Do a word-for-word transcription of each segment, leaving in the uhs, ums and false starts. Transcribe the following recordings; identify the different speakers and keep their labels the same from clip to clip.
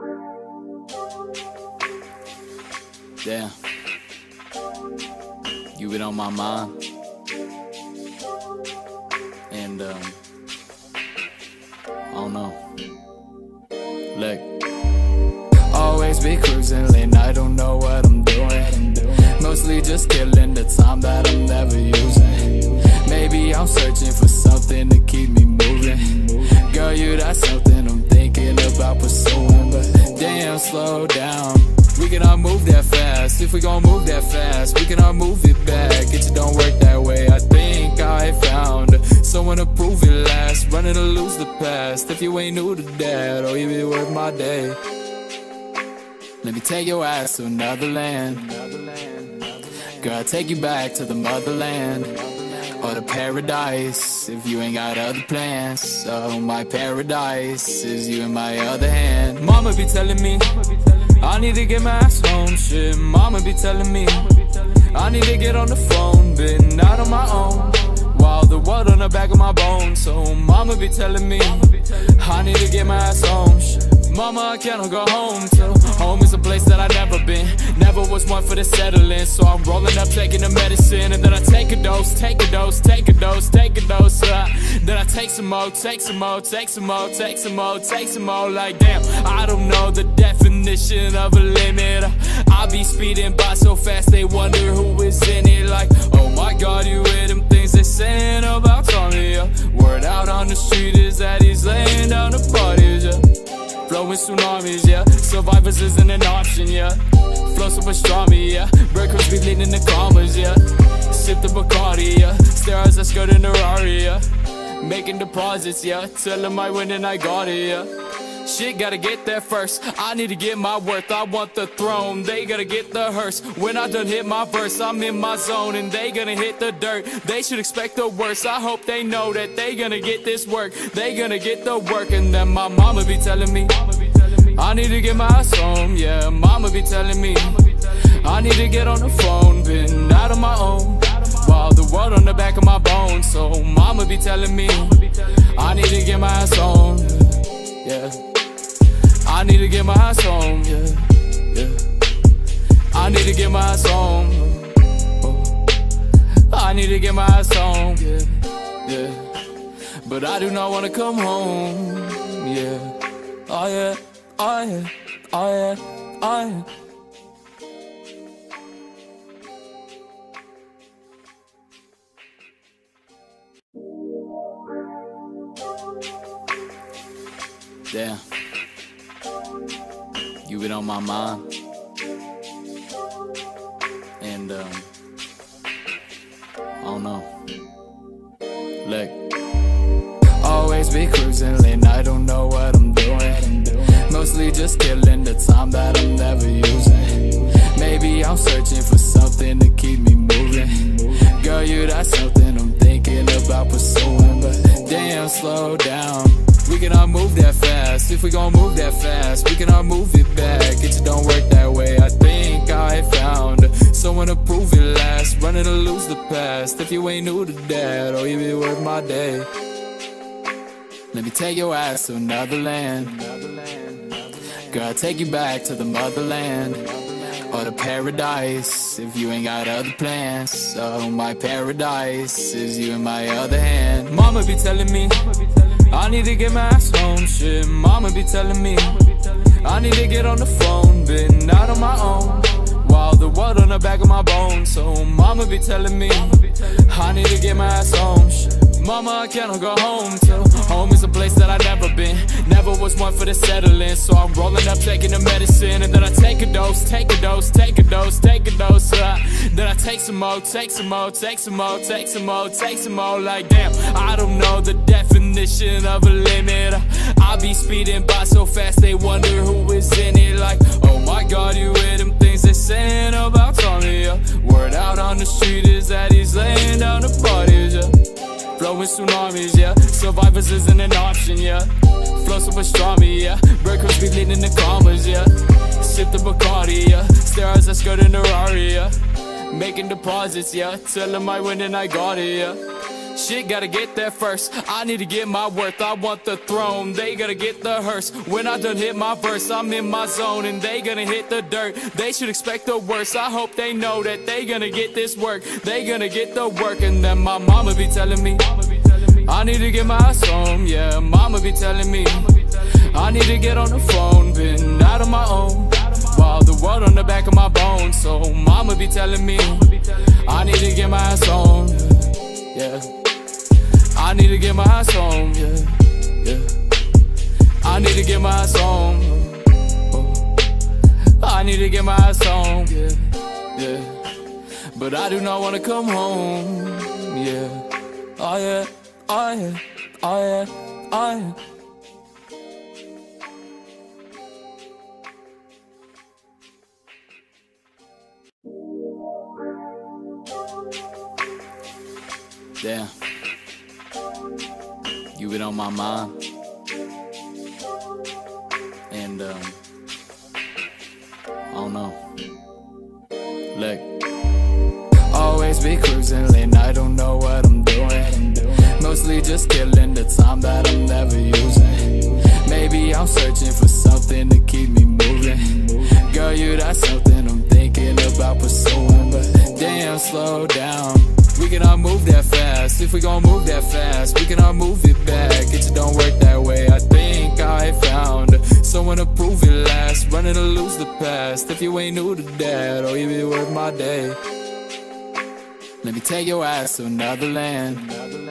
Speaker 1: Damn, you been on my mind, and um, I don't know. Look, always be cruising late, I don't know what I'm doing. Mostly just killing the time that I'm never using. Maybe I'm searching for something to keep me moving. Girl, you that something I'm thinking about pursuing. But damn, slow down. We cannot move that fast. If we gon' move that fast, we cannot move it back. It just don't work that way. I think I found someone to prove it last. Running to lose the past. If you ain't new to that, or you be worth my day. Let me take your ass to another land. Girl, I'll take you back to the motherland, or the paradise, if you ain't got other plans. So my paradise is you in my other hand. Mama be telling me I need to get my ass home, shit. Mama be telling me I need to get on the phone, been out on my own, while the world on the back of my bones. So mama be telling me I need to get my ass home, shit. Mama, I cannot go home till home is a place that I never been. Never was one for the settling, so I'm rolling up, taking the medicine. And then I take a dose, take a dose, take a dose, take a dose uh, Then I take some more, take some more, take some more, take some more, take some more. Like damn, I don't know the definition of a limit. I be speeding by so fast, they wonder who is in it. Like, oh my God, you hear them things they saying about Tommy, yeah. Word out on the street is that he's laying down the parties, yeah. Flowing tsunamis, yeah. Survivors isn't an option, yeah. Flow so pastrami, yeah. Breakers be leading the commas, yeah. Sip the Bacardi, yeah. Stare as I skirt in the Rari, yeah. Making deposits, yeah. Tell them I win and I got it, yeah. Shit, gotta get there first. I need to get my worth. I want the throne. They gotta get the hearse. When I done hit my verse, I'm in my zone and they gonna hit the dirt. They should expect the worst. I hope they know that they gonna get this work. They gonna get the work. And then my mama be telling me I need to get my ass home. Yeah, mama be telling me I need to get on the phone. Been out on my own, while the world on the back of my bones. So mama be telling me I need to get my ass home. Yeah, I need to get my ass home, yeah, yeah. I need to get my ass home, oh. I need to get my ass home, yeah, yeah. But I do not wanna come home, yeah. Oh yeah, oh yeah, oh yeah, oh yeah. Damn, you been on my mind, and um, I don't know. Look, always be cruising late, I don't know what I'm doing. Mostly just killing the time that I'm never using. Maybe I'm searching for something to keep me moving. Girl, you that something I'm thinking about pursuing. But damn, slow down. We cannot move that fast. If we gon' move that fast, we cannot move it back. It just don't work that way. I think I found someone to prove it last. Running to lose the past. If you ain't new to that, or you be worth my day. Let me take your ass to another land. Girl, I'll take you back to the motherland, or the paradise, if you ain't got other plans. So my paradise is you in my other hand. Mama be telling me I need to get my ass home, shit. Mama be telling me I need to get on the phone. Been out on my own, while the world on the back of my bones. So mama be telling me I need to get my ass home, shit. Mama, I cannot go home till home is a place that I never been. Never was one for the settling, so I'm rolling up, taking the medicine. And then I take a dose, take a dose, take a dose, take a dose uh, Then I take some more, take some more, take some more, take some more, take some more. Like damn, I don't know the definition of a limit. I be speeding by so fast, they wonder who is in it. Like, oh my God, you hear them things they saying about Tommy, yeah. Word out on the street is that he's laying down the parties, yeah. Flowing tsunamis, yeah. Survivors isn't an option, yeah. Flow so pastrami, yeah. Breakers be leading the commas, yeah. Sip the Bacardi, yeah. Stare as I skirt in the Rari, yeah. Making deposits, yeah, till I might win and I got it, yeah. Shit, gotta get there first. I need to get my worth. I want the throne. They gotta get the hearse. When I done hit my verse, I'm in my zone and they gonna hit the dirt. They should expect the worst. I hope they know that they gonna get this work. They gonna get the work. And then my mama be telling me I need to get my ass home. Yeah, mama be telling me I need to get on the phone. Been out on my own while the world on the back of my bones. So mama be telling me I need to get my ass home. Yeah, I need to get my ass home. Yeah, yeah, I need to get my ass home. Oh, I need to get my ass home. Yeah, yeah, but I do not wanna come home. Yeah, oh yeah, oh yeah, oh yeah, oh yeah. Damn, you been on my mind, and um, I don't know. Look, always be cruising late, I don't know what I'm doing. Mostly just killing the time that I'm never using. Maybe I'm searching for something to keep me moving. Girl, you that something I'm thinking about pursuing, but damn, slow down. We cannot move that fast. If we gon' move that fast, we cannot move it back. It just don't work that way. I think I found someone to prove it last. Running to lose the past. If you ain't new to that, or you be worth my day. Let me take your ass to another land.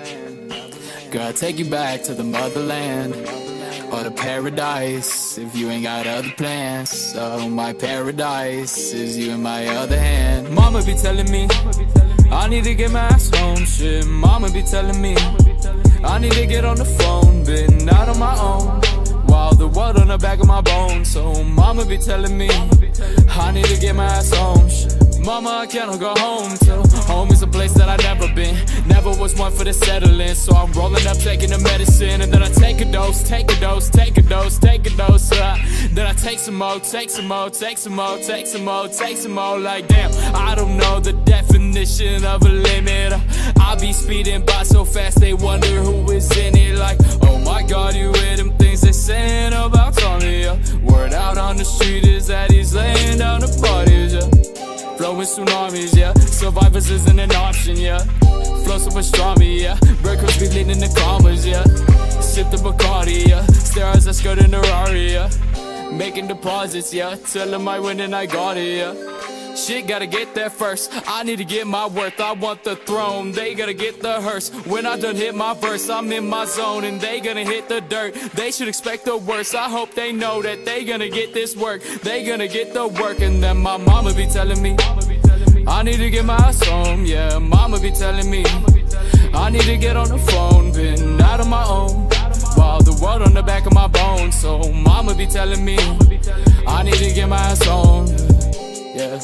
Speaker 1: Girl, I'll take you back to the motherland, or the paradise, if you ain't got other plans. So my paradise is you in my other hand. Mama be telling me I need to get my ass home. Shit, mama be telling me I need to get on the phone. Been out on my own while the world on the back of my bones. So mama be telling me I need to get my ass home. Shit, mama, I cannot go home till home is a place that I've never been. Never was one for the settling. So I'm rolling up, taking the medicine, and then I take a dose, take a dose, take a dose, take a dose. uh, Then I take some more, take some more, take some more, take some more, take some more. Like damn, I don't know the definition of a limit. I be speeding by so fast they wonder who is in it. Like, oh my god, you hear them things they saying about Tommy, yeah. Word out on the street is that he's laying down the parties, yeah. Flowing tsunamis, yeah. Survivors isn't an option, yeah. Flow so pastrami, yeah. Breakers be leading the commas, yeah. Sip the Bacardi, yeah. Stare as I skirt in the Rari, yeah. Making deposits, yeah. Till I might win and I got it, yeah. Shit, gotta get there first. I need to get my worth. I want the throne. They gotta get the hearse. When I done hit my verse, I'm in my zone and they gonna hit the dirt. They should expect the worst. I hope they know that they gonna get this work. They gonna get the work. And then my mama be telling me I need to get my ass home. Yeah, mama be telling me I need to get on the phone. Been out on my own while the world on the back of my bones. So mama be telling me I need to get my ass home. Yeah,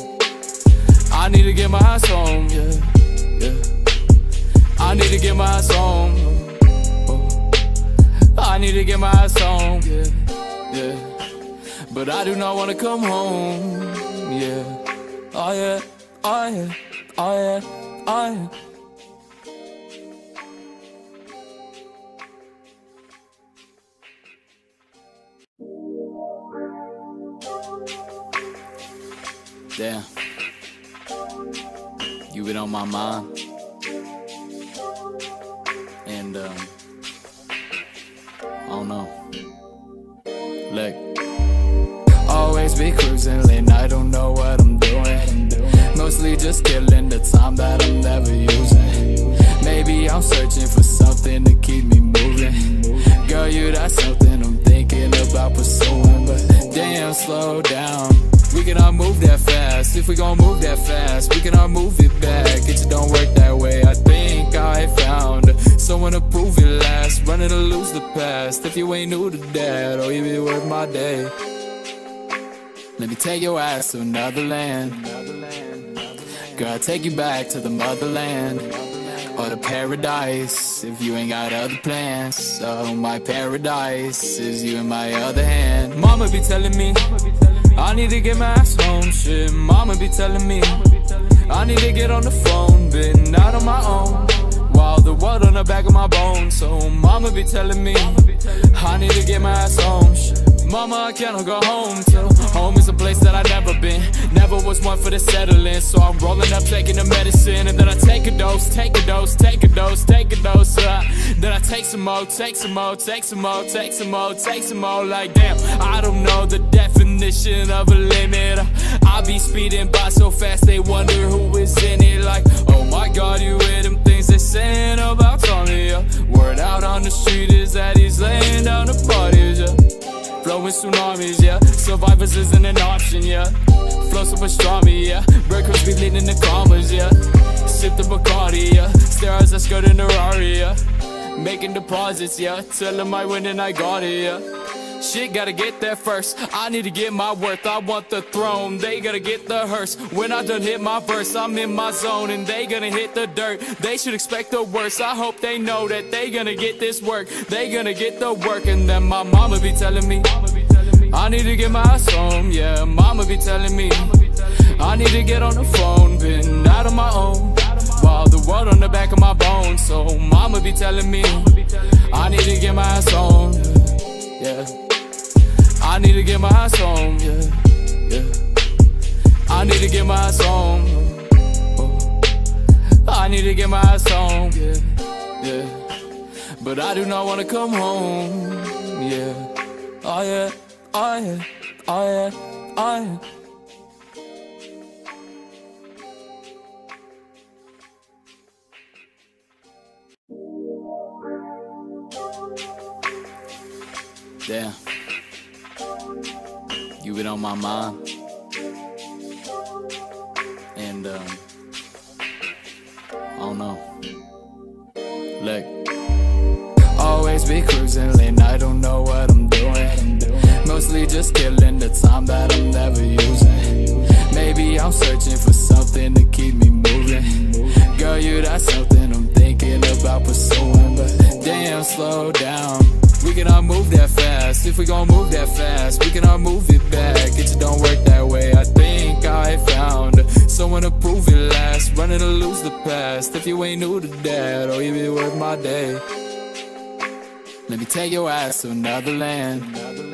Speaker 1: I need to get my ass home. Yeah, yeah, I need to get my ass home. Oh, I need to get my ass home. Yeah, yeah, but I do not wanna come home. Yeah, oh yeah, oh yeah, oh yeah, oh yeah. Damn, you been on my mind, and um, I don't know. Look, always be cruising late, I don't know what I'm doing. Mostly just killing the time that I'm never using. Maybe I'm searching for something to keep me moving. Girl, you that something I'm thinking about pursuing, but damn, slow down. We cannot move that fast. If we gon' move that fast, we cannot move it back. It just don't work that way. I think I found someone to prove it last. Running to lose the past. If you ain't new to that, or you be worth my day. Let me take your ass to another land. Girl, I'll take you back to the motherland, or the paradise, if you ain't got other plans. So my paradise is you in my other hand. Mama be telling me I need to get my ass home. Shit, mama be telling me I need to get on the phone, been out on my own, while the world on the back of my bones. So mama be telling me I need to get my ass home. Shit. Mama, I cannot go home till home is a place that I've never been. Never was one for the settling, so I'm rolling up taking the medicine. And then I take a dose, take a dose, take a dose, take a dose uh, Then I take some more, take some more, take some more, take some more, take some more. Like damn, I don't know the definition of a limit. I be speeding by so fast they wonder who is in it. Like, oh my god, you hear them things they saying about Tommy, yeah. Word out on the street is that he's laying down the parties, yeah. Flowing tsunamis, yeah. Survivors isn't an option, yeah. Flow so pastrami, yeah. Breakers be leading the commas, yeah. Sip the Bacardi, yeah. Stare as I skirt in the Rari, yeah. Making deposits, yeah. Tell them I win and I got it, yeah. Shit, gotta get there first. I need to get my worth. I want the throne. They gotta get the hearse. When I done hit my verse, I'm in my zone and they gonna hit the dirt. They should expect the worst. I hope they know that they gonna get this work. They gonna get the work. And then my mama be telling me I need to get my ass home. Yeah, mama be telling me I need to get on the phone. Been out on my own, while the world on the back of my bones. So mama be telling me I need to get my ass home. Yeah, I need to get my ass home, yeah, yeah. I need to get my ass home. Oh. I need to get my ass home, yeah, yeah. But I do not wanna come home, yeah. Oh yeah, oh yeah, oh yeah, oh yeah. Damn, you been on my mind, and um, I don't know. Look, always be cruising late, I don't know what I'm doing. Mostly just killing the time that I'm never using. Maybe I'm searching for something to keep me moving. Girl, you that something I'm thinking about pursuing, but damn, slow down. We cannot move that fast. If we gon' move that fast, we cannot move it back. It just don't work that way. I think I found someone to prove it last. Running to lose the past. If you ain't new to that, or you be worth my day, let me take your ass to another land.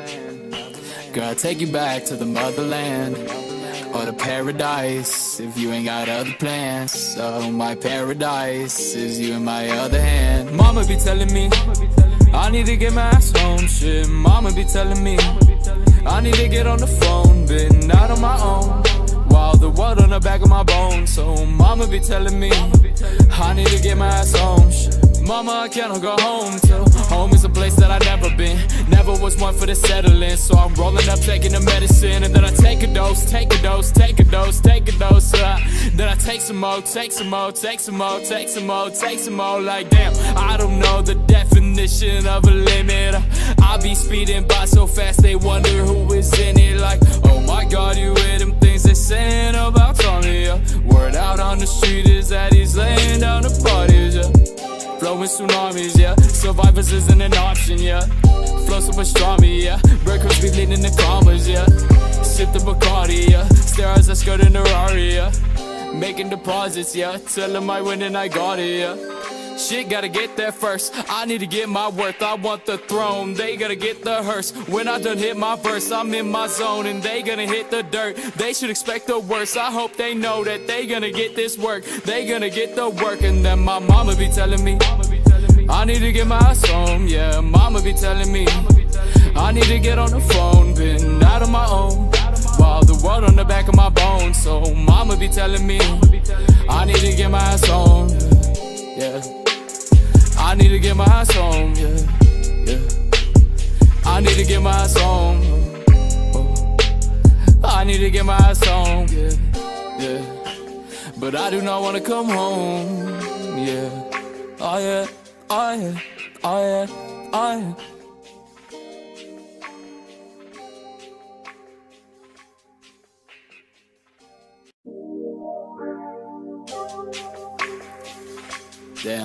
Speaker 1: Girl, I'll take you back to the motherland, or the paradise, if you ain't got other plans. So my paradise is you in my other hand. Mama be telling me I need to get my ass home, shit. Mama be telling me I need to get on the phone. Been out on my own, while the world on the back of my bones. So mama be telling me I need to get my ass home, shit. Mama, I cannot go home till home is a place that I've never been. Never was one for the settling, so I'm rolling up taking the medicine. And then I take a dose, take a dose, take a dose, take a dose uh, Then I take some more, take some more, take some more, take some more, take some more. Like damn, I don't know the definition of a limit. I be speeding by so fast they wonder who is in it. Like, oh my god, you hear them things they saying about Tommy, yeah. Word out on the street is that he's laying down the parties, yeah. Flowing tsunamis, yeah. Survivors isn't an option, yeah. Flow so pastrami, yeah. Breakers be leading the commas, yeah. Sip the Bacardi, yeah. Stare as I skirt in the Rari, yeah. Making deposits, yeah. Tell them I win and I got it, yeah. Shit, gotta get there first. I need to get my worth. I want the throne. They gotta get the hearse. When I done hit my verse, I'm in my zone and they gonna hit the dirt. They should expect the worst. I hope they know that they gonna get this work. They gonna get the work. And then my mama be telling me I need to get my ass home. Yeah, mama be telling me I need to get on the phone. Been out on my own, while the world on the back of my bones. So mama be telling me I need to get my ass home. Yeah, I need to get my ass home, yeah, yeah. I need to get my ass home. Oh. I need to get my ass home, yeah, yeah. But I do not wanna come home, yeah. Oh yeah, oh yeah, oh yeah, oh yeah. Damn,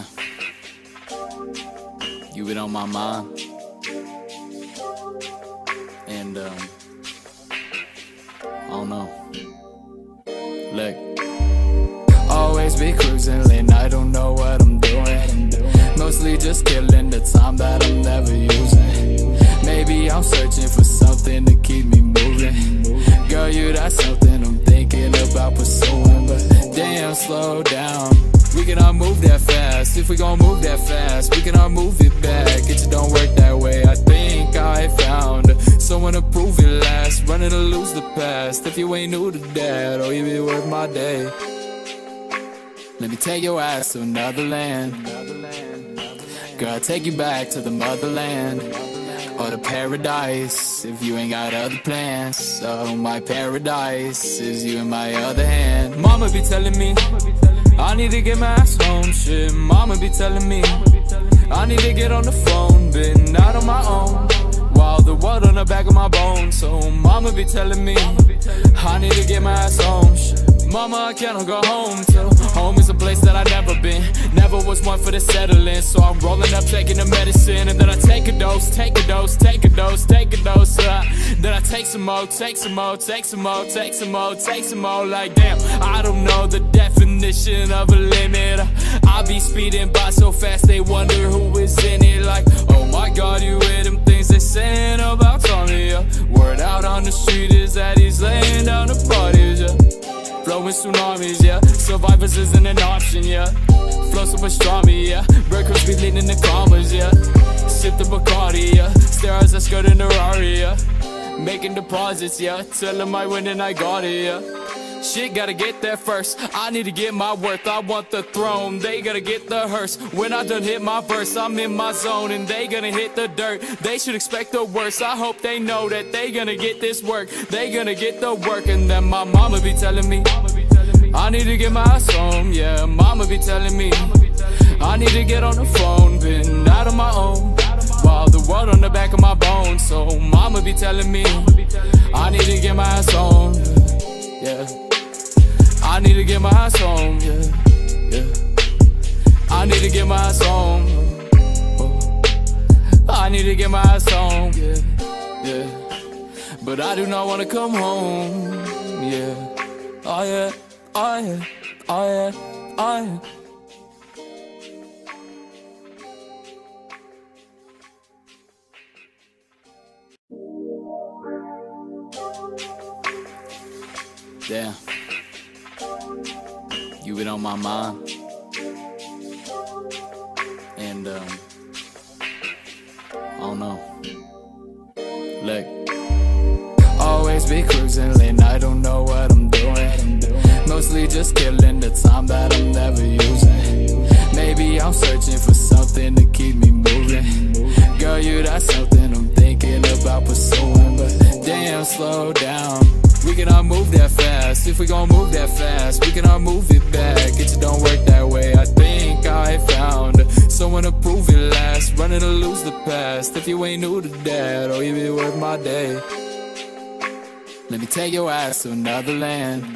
Speaker 1: you been on my mind, and um, I don't know. Look, I'm searching for something to keep me moving. Girl, you that something I'm thinking about pursuing. But damn, slow down, we cannot move that fast. If we gon' move that fast, we cannot move it back. It just don't work that way. I think I found someone to prove it last. Running to lose the past. If you ain't new to that, oh, you be worth my day. Let me take your ass to another land. Girl, I'll take you back to the motherland, or the paradise, if you ain't got other plans. So my paradise is you in my other hand. Mama be telling me I need to get my ass home, shit. Mama be telling me I need to get on the phone, been out on my own, while the world on the back of my bones. So mama be telling me I need to get my ass home, shit. Mama, I cannot go home till home is a place that I never been. Never was one for the settling, so I'm rolling up, taking the medicine. And then I take a dose, take a dose, take a dose, take a dose uh, Then I take some more, take some more, take some more, take some more, take some more. Like damn, I don't know the definition of a limit. I be speeding by so fast, they wonder who is in it. Like, oh my god, you hear them things they saying about Tommy, yeah. Word out on the street is that he's laying down the parties, yeah. Flowing tsunamis, yeah. Survivors isn't an option, yeah. Flow so pastrami, yeah. Breakers be leading the commas, yeah. Sip the Bacardi, yeah. Stare as I skirt in the Rari, yeah. Making deposits, yeah. Tell them I win and I got it, yeah. Shit, gotta get there first. I need to get my worth. I want the throne. They gotta get the hearse. When I done hit my verse, I'm in my zone and they gonna hit the dirt. They should expect the worst. I hope they know that they gonna get this work. They gonna get the work. And then my mama be telling me I need to get my ass home. Yeah, mama be telling me I need to get on the phone. Been out on my own, while the world on the back of my bones. So mama be telling me I need to get my ass home. Yeah, I need to get my ass home, yeah, yeah. I need to get my ass home. Oh. I need to get my ass home, yeah, yeah. But I do not wanna come home, yeah. Oh yeah, oh yeah, oh yeah, oh yeah. Damn, you been on my mind, and um, I don't know. Look, always be cruising late, I don't know what I'm doing. Mostly just killing the time that I'm never using. Maybe I'm searching for something to keep me moving. Girl, you that something I'm thinking about pursuing. But damn, slow down, we cannot move that fast. If we gon' move that fast, we cannot move it back. It just don't work that way. I think I found someone to prove it last. Running to lose the past. If you ain't new to that, oh, you be worth my day. Let me take your ass to another land.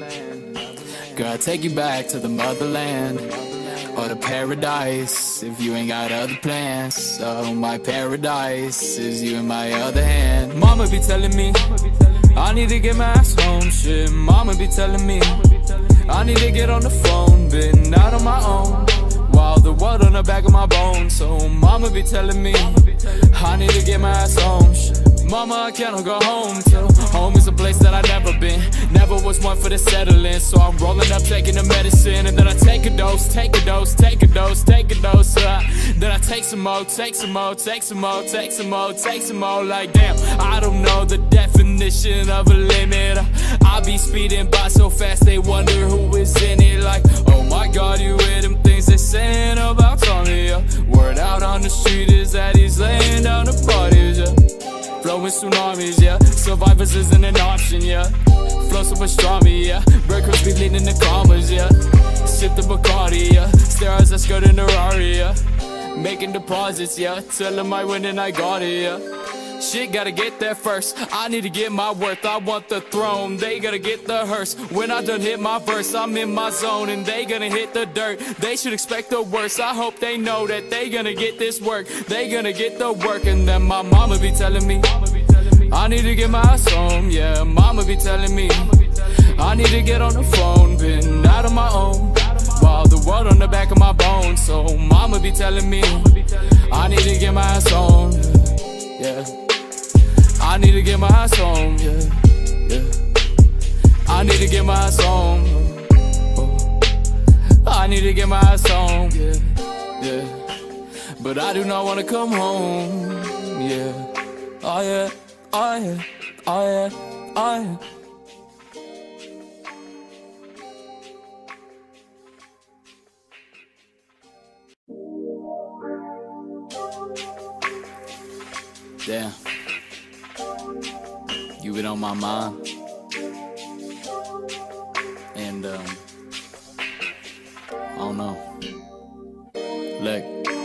Speaker 1: Girl, I'll take you back to the motherland, or the paradise, if you ain't got other plans. So my paradise is you in my other hand. Mama be telling me I need to get my ass home, shit. Mama be telling me I need to get on the phone. Been out on my own, while the world on the back of my bones. So mama be telling me I need to get my ass home, shit. Mama, I cannot go home till home is a place that I never been. Never was one for the settling, so I'm rolling up, taking the medicine. And then I take a dose, take a dose, take a dose, take a dose uh, Then I take some more, take some more, take some more, take some more, take some more. Like damn, I don't know the definition of a limit. I be speeding by so fast, they wonder who is in it. Like, oh my god, you hear them things they saying about Tommy, yeah. Word out on the street is that he's laying down the parties, yeah. Flowing tsunamis, yeah. Survivors isn't an option, yeah. Flow so pastrami, yeah. Breakers be leading the commas, yeah. Sip the Bacardi, yeah. Stare as I skirt in the Rari, yeah. Making deposits, yeah. Tell them I win and I got it, yeah. Shit, gotta get there first. I need to get my worth. I want the throne. They gotta get the hearse. When I done hit my verse, I'm in my zone and they gonna hit the dirt. They should expect the worst. I hope they know that they gonna get this work. They gonna get the work. And then my mama be telling me I need to get my ass home. Yeah, mama be telling me I need to get on the phone. Been out on my own, while the world on the back of my bones. So mama be telling me I need to get my ass home. Yeah, I need to get my ass home, yeah, yeah. I need to get my ass home. Oh. I need to get my ass home, yeah, yeah. But I do not wanna come home, yeah. Oh yeah, oh yeah, oh yeah, oh yeah. Damn, you been on my mind, and um, I don't know. Look,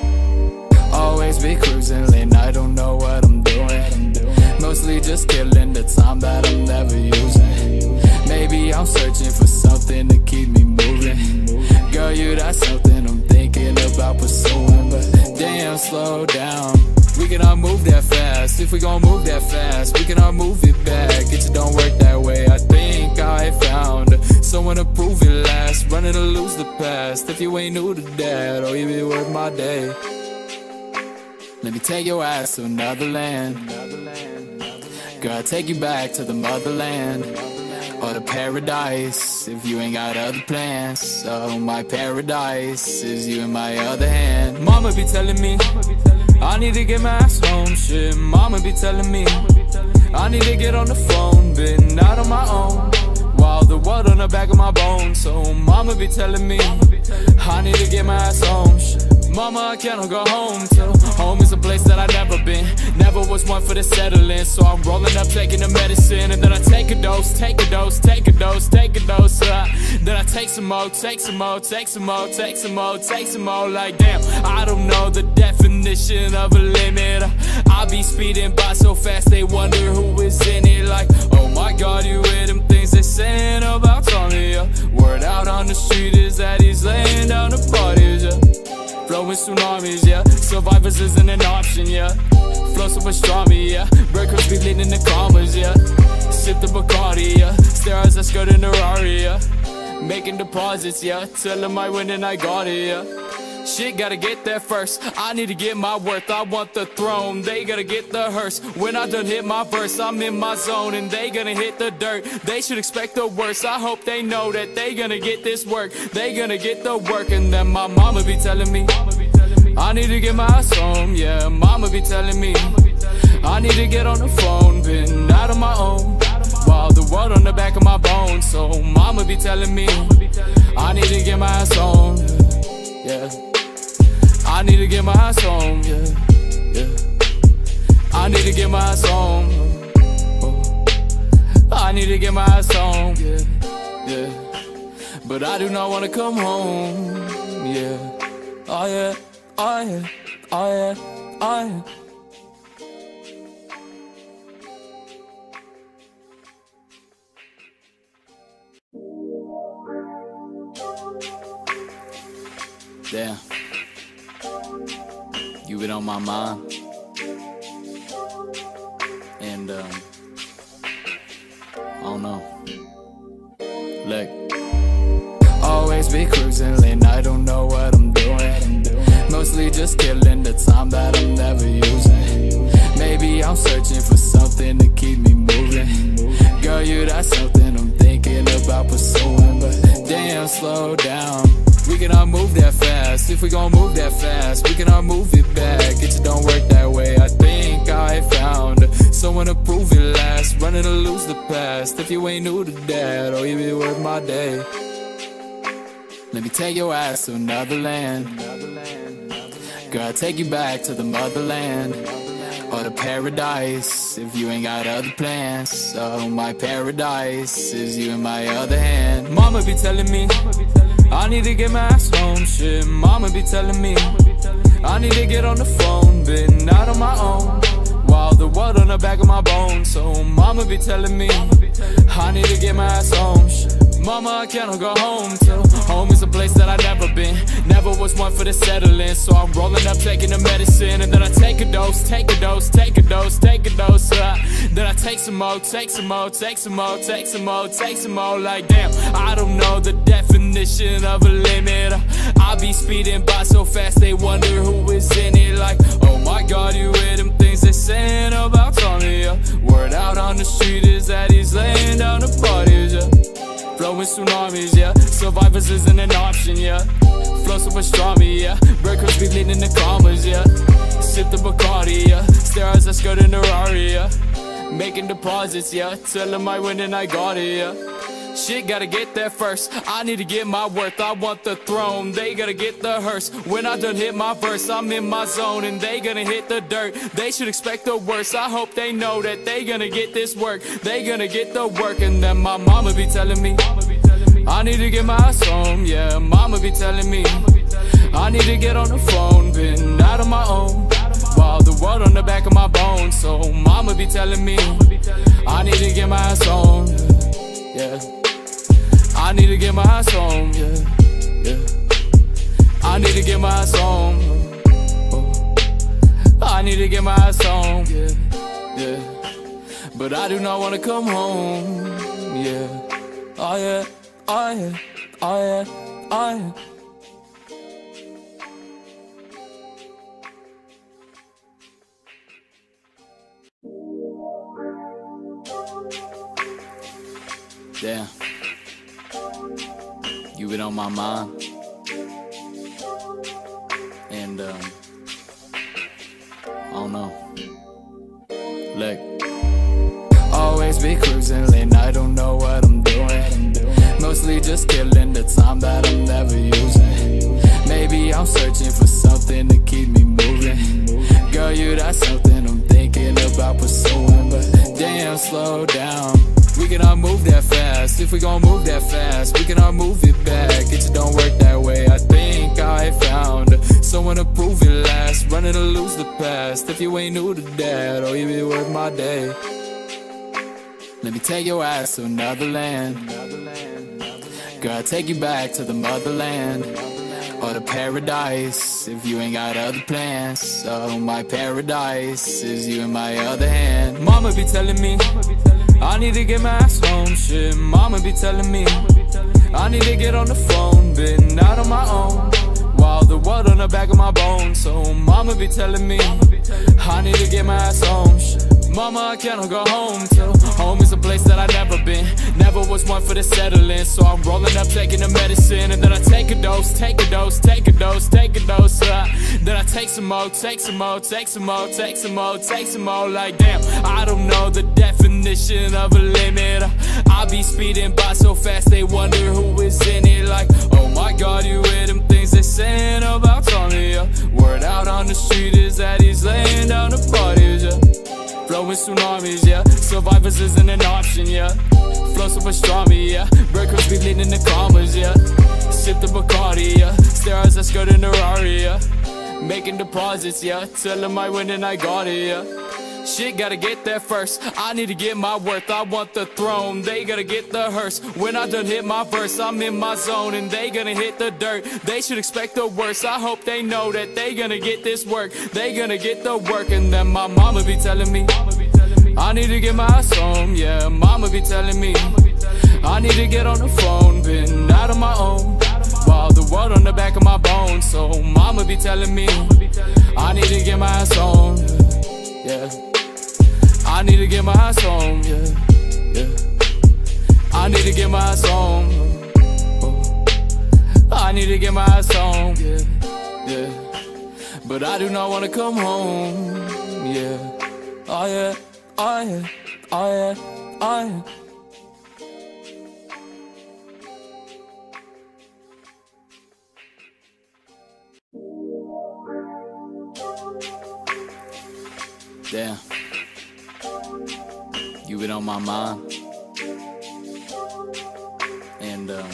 Speaker 1: always be cruising late, I don't know what I'm doing. Mostly just killing the time that I'm never using. Maybe I'm searching for something to keep me moving. Girl, you that something I'm thinking about pursuing, but damn, slow down. We cannot move that fast. If we gon' move that fast, we cannot move it back. It just don't work that way. I think I found someone to prove it last. Running to lose the past. If you ain't new to that, or you be worth my day. Let me take your ass to another land. Girl, I'll take you back to the motherland, or the paradise, if you ain't got other plans. So my paradise is you in my other hand. Mama be telling me I need to get my ass home, shit. Mama be telling me I need to get on the phone, been out on my own, while the world on the back of my bones. So mama be telling me I need to get my ass home, shit. Mama, I cannot go home till home is a place that I've never been. Never was one for the settling, so I'm rolling up, taking the medicine. And then I take a dose, take a dose, take a dose, take a dose uh, Then I take some more, take some more, take some more, take some more, take some more. Like damn, I don't know the definition of a limit. I be speeding by so fast, they wonder who is in it. Like, oh my god, you hear them things they saying about Tommy, yeah. Word out on the street is that he's laying down the parties, yeah. Flowing tsunamis, yeah. Survivors isn't an option, yeah. Flow so pastrami, yeah. Breakers be leading the commas, yeah. Sip the Bacardi, yeah. Stare as I skirt in the Rari, yeah. Making deposits, yeah. Tell them I win and I got it, yeah. Shit, gotta get there first. I need to get my worth. I want the throne. They gotta get the hearse. When I done hit my verse, I'm in my zone and they gonna hit the dirt. They should expect the worst. I hope they know that they gonna get this work. They gonna get the work. And then my mama be telling me I need to get my ass home. Yeah, mama be telling me I need to get on the phone. Been out on my own, while the world on the back of my bones. So mama be telling me I need to get my ass home. Yeah, I need to get my ass home, yeah, yeah. I need to get my ass home. Oh. I need to get my ass home, yeah, yeah. But I do not wanna come home, yeah. Oh yeah, oh yeah, oh yeah, oh yeah. Damn, you been on my mind, and um, I don't know. Look, always be cruising late, I don't know what I'm doing. Mostly just killing the time that I'm never using. Maybe I'm searching for something to keep me moving. Girl, you that something I'm thinking about pursuing, but damn, slow down. We cannot move that fast. If we gon' move that fast, we cannot move it back. It just don't work that way. I think I found someone to prove it last. Running to lose the past. If you ain't new to that, or you be worth my day. Let me take your ass to another land. Girl, I'll take you back to the motherland, or the paradise, if you ain't got other plans. So my paradise is you in my other hand. Mama be telling me I need to get my ass home, shit. Mama be telling me I need to get on the phone. Been out on my own, while the world on the back of my bones. So mama be telling me I need to get my ass home, shit. Mama, I cannot go home till home is a place that I've never been. Never was one for the settling, so I'm rolling up, taking the medicine. And then I take a dose, take a dose, take a dose, take a dose uh, Then I take some more, take some more, take some more, take some more, take some more. Like damn, I don't know the definition of a limit. I be speeding by so fast, they wonder who is in it. Like, oh my God, you hear them things they saying about Tommy, yeah. Word out on the street is that he's laying down the parties, yeah. Flowing tsunamis, yeah. Survivors isn't an option, yeah. Flow so pastrami, yeah. Breakers be leading the commas, yeah. Sip the Bacardi, yeah. Stare as I skirt in the Rari, yeah. Making deposits, yeah. Tell them I win and I got it, yeah. Shit, gotta get there first. I need to get my worth. I want the throne. They gotta get the hearse. When I done hit my verse, I'm in my zone and they gonna hit the dirt. They should expect the worst. I hope they know that they gonna get this work. They gonna get the work. And then my mama be telling me I need to get my ass home. Yeah, mama be telling me I need to get on the phone. Been out on my own while the world on the back of my bones. So mama be telling me I need to get my ass home. Yeah, I need to get my ass home, yeah, yeah. I need to get my ass home. Oh. I need to get my ass home, yeah, yeah. But I do not wanna come home, yeah. Oh yeah, oh yeah, oh yeah, oh yeah. Damn, you been on my mind, and um, I don't know. Look, always be cruising late, I don't know what I'm doing. Mostly just killing the time that I'm never using. Maybe I'm searching for something to keep me moving. Girl, you that something I'm thinking about pursuing, but damn, slow down. We cannot move that fast. If we gon' move that fast, we cannot move it back. It just don't work that way. I think I found someone to prove it last. Running to lose the past. If you ain't new to that, or you be worth my day. Let me take your ass to another land. Girl, I'll take you back to the motherland, or the paradise, if you ain't got other plans. So my paradise is you in my other hand. Mama be telling me I need to get my ass home, shit. Mama be telling me I need to get on the phone. Been out on my own while the world on the back of my bones. So mama be telling me I need to get my ass home, shit. Mama, I cannot go home till home is a place that I've never been. Never was one for the settling, so I'm rolling up, taking the medicine. And then I take a dose, take a dose, take a dose, take a dose uh, Then I take some more, take some more, take some more, take some more, take some more. Like damn, I don't know the definition of a limit. I be speeding by so fast, they wonder who is in it. Like, oh my God, you hear them things they saying about Tommy, yeah. Word out on the street is that he's laying down the parties, yeah. Flowing tsunamis, yeah. Survivors isn't an option, yeah. Flow so pastrami, yeah. Breakers be leading the commas, yeah. Sip the Bacardi, yeah. Stare as I skirt in the Rari, yeah. Making deposits, yeah. Tell them I win and I got it, yeah. Shit, gotta get there first. I need to get my worth. I want the throne. They gotta get the hearse. When I done hit my verse, I'm in my zone and they gonna hit the dirt. They should expect the worst. I hope they know that they gonna get this work. They gonna get the work. And then my mama be telling me I need to get my ass home. Yeah, mama be telling me I need to get on the phone. Been out on my own while the world on the back of my bones. So mama be telling me I need to get my ass home. Yeah, I need to get my ass home, yeah, yeah. I need to get my ass home. Oh. I need to get my ass home, yeah, yeah. But I do not wanna come home, yeah. Oh yeah, oh yeah, oh yeah, oh yeah. Damn, you been on my mind, and um,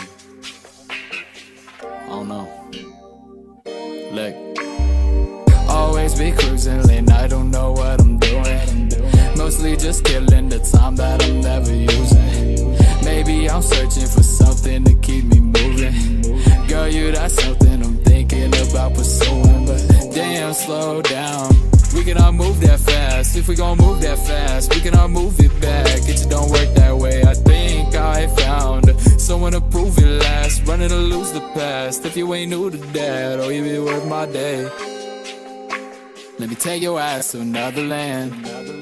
Speaker 1: I don't know. Look, always be cruising late, I don't know what I'm doing. Mostly just killing the time that I'm never using. Maybe Maybe I'm searching for something to keep me moving. Girl, you that something I'm thinking about pursuing. But damn, slow down, we cannot move that fast. If we gon' move that fast, we cannot move it back. It just don't work that way. I think I found someone to prove it last. Running to lose the past. If you ain't new to that, oh, you be worth my day. Let me take your ass to another land.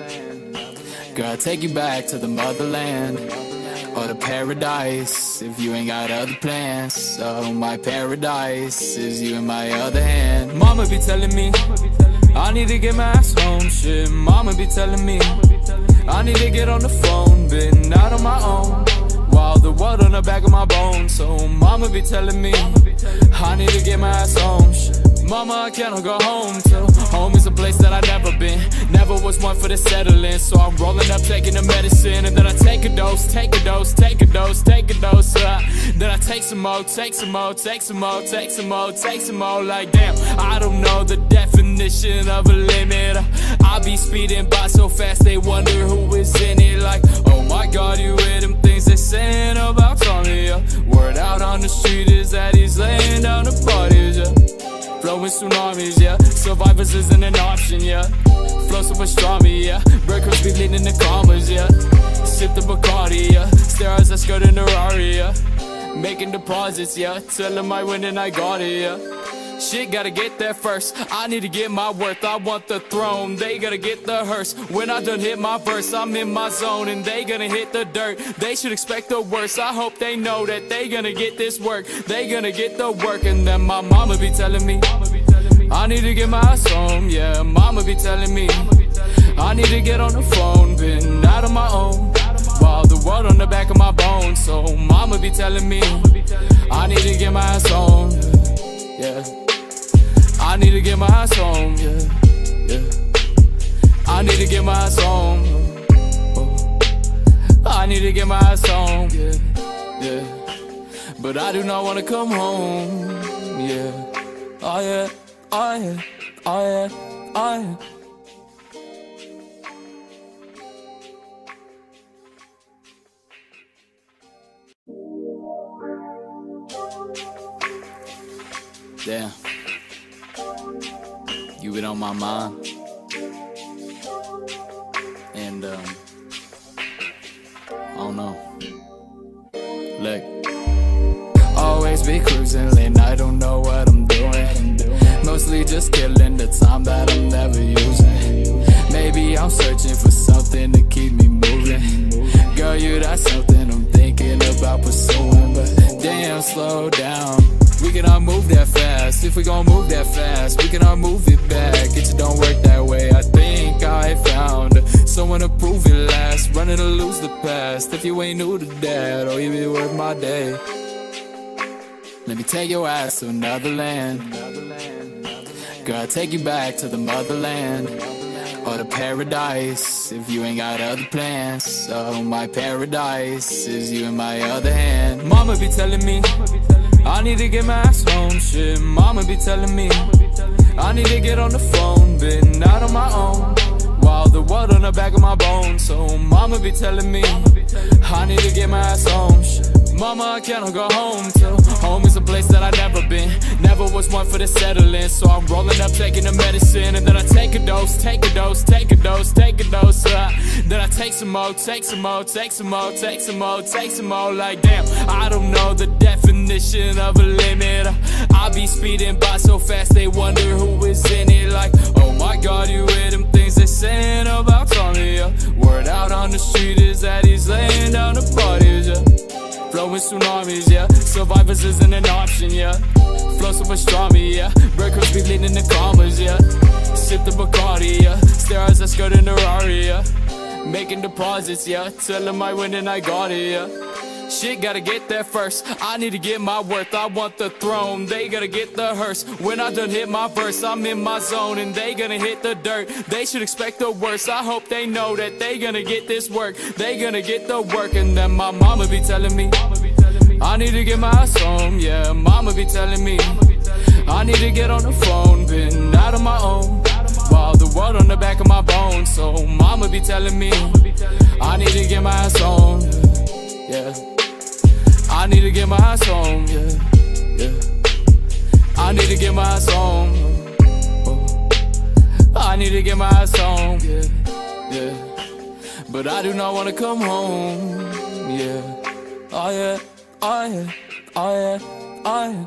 Speaker 1: Girl, I'll take you back to the motherland, or the paradise, if you ain't got other plans. So my paradise is you in my other hand. Mama be telling me I need to get my ass home, shit. Mama be telling me I need to get on the phone, been out on my own, while the world on the back of my bones. So mama be telling me I need to get my ass home, shit. Mama, I cannot go home till home is a place that I've never been. Never was one for the settling, so I'm rolling up, taking the medicine. And then I take a dose, take a dose, take a dose, take a dose uh, Then I take some more, take some more, take some more, take some more, take some more. Like damn, I don't know the definition of a limit. I be speeding by so fast, they wonder who is in it. Like, oh my God, you hear them things they saying about Tommy, yeah. Word out on the street is that he's laying down the parties, yeah. Flowing tsunamis, yeah. Survivors isn't an option, yeah. Flow so pastrami, yeah. Breakers be leading the commas, yeah. Sip the Bacardi, yeah. Stare as I skirt in the Rari, yeah. Making deposits, yeah. Tell them I win and I got it, yeah. Shit, gotta get there first. I need to get my worth. I want the throne. They gotta get the hearse. When I done hit my verse, I'm in my zone and they gonna hit the dirt. They should expect the worst. I hope they know that they gonna get this work. They gonna get the work. And then my mama be telling me I need to get my ass home. Yeah, mama be telling me I need to get on the phone. Been out on my own, while the world on the back of my bones. So mama be telling me I need to get my ass home. Yeah, I need to get my ass home, yeah, yeah. I need to get my ass home, oh. I need to get my ass home, yeah, yeah. But I do not wanna come home, yeah. Oh yeah, oh yeah, oh yeah, oh yeah. Damn, you been on my mind, and um, I don't know. Look, always be cruising late, I don't know what I'm doing. Mostly just killing the time that I'm never using. Maybe I'm searching for something to keep me moving. Girl, you that something I'm thinking about pursuing. But damn, slow down, we cannot move that fast. If we gon' move that fast, we cannot move it back. It just don't work that way. I think I found someone to prove it last. Running to lose the past. If you ain't new to that, oh, you be worth my day. Let me take your ass to another land. Girl, I'll take you back to the motherland, or the paradise, if you ain't got other plans. So my paradise is you in my other hand. Mama be telling me I need to get my ass home, shit. Mama be telling me I need to get on the phone. Been out on my own, while the world on the back of my bones. So mama be telling me I need to get my ass home, shit. Mama, I cannot go home till home is a place that I've never been. Never was one for the settling, so I'm rolling up, taking the medicine. And then I take a dose, take a dose, take a dose, take a dose uh, Then I take some more, take some more, take some more, take some more, take some more. Like damn, I don't know the definition of a limit. I be speeding by so fast, they wonder who is in it. Like, oh my God, you hear them things they saying about Tommy, yeah. Word out on the street is that he's laying down the parties, yeah. Flowing tsunamis, yeah. Survivors isn't an option, yeah. Flow so pastrami, yeah. Breakers be leading the commas, yeah. Sip the Bacardi, yeah. Stare as I skirt in the Rari, yeah. Making deposits, yeah. Tell them I win and I got it, yeah. Shit, gotta get there first. I need to get my worth. I want the throne. They gotta get the hearse. When I done hit my verse, I'm in my zone and they gonna hit the dirt. They should expect the worst. I hope they know that they gonna get this work. They gonna get the work. And then my mama be telling me I need to get my ass home. Yeah, mama be telling me I need to get on the phone. Been out on my own, while the world on the back of my bones. So mama be telling me I need to get my ass home. Yeah, I need to get my ass home, yeah, yeah. I need to get my ass home. Oh. I need to get my ass home, yeah, yeah. But I do not wanna come home, yeah. Oh yeah, oh yeah, oh yeah, oh yeah.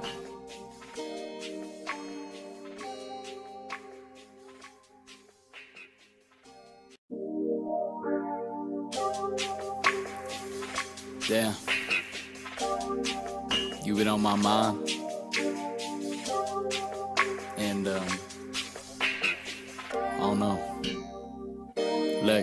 Speaker 1: Damn, you been on my mind, and um, I don't know. Look,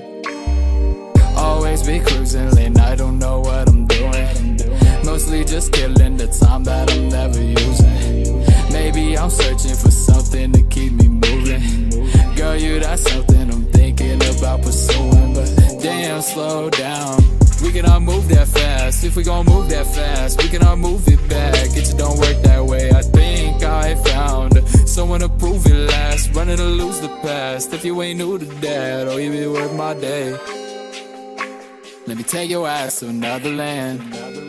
Speaker 1: always be cruising late, I don't know what I'm doing. Mostly just killing the time that I'm never using. Maybe I'm searching for something to keep me moving. Girl, you that something I'm thinking about pursuing. But damn, slow down. We cannot move that fast. If we gon' move that fast, we cannot move it back. It just don't work that way. I think I found someone to prove it last. Running to lose the past. If you ain't new to that, or you be worth my day. Let me take your ass to another land.